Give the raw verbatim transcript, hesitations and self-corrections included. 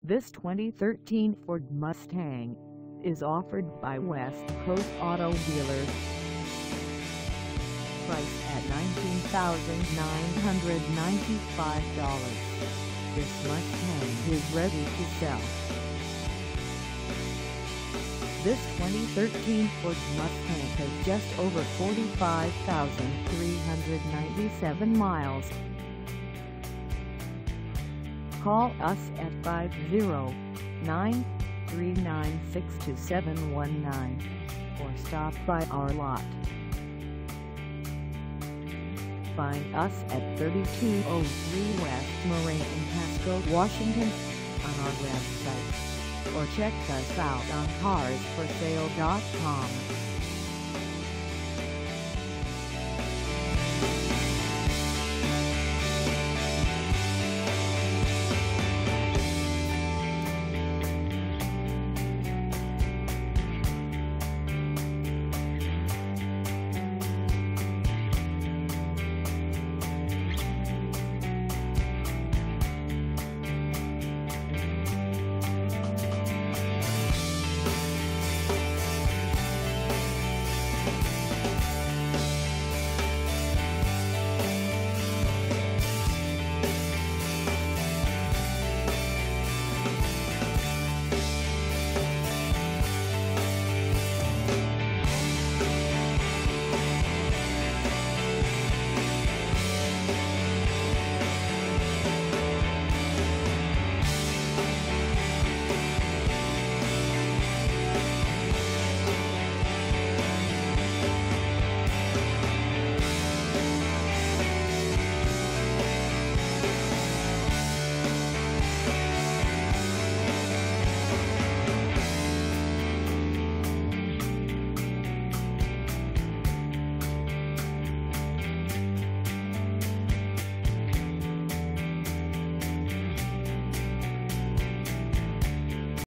This twenty thirteen Ford Mustang is offered by West Coast Auto Dealers. Priced at nineteen thousand nine hundred ninety-five dollars, this Mustang is ready to sell. This twenty thirteen Ford Mustang has just over forty-five thousand three hundred ninety-seven miles. Call us at five oh nine, three nine six, two seven one nine or stop by our lot. Find us at thirty-two oh three West Marie Pasco, Washington on our website, or check us out on cars for sale dot com.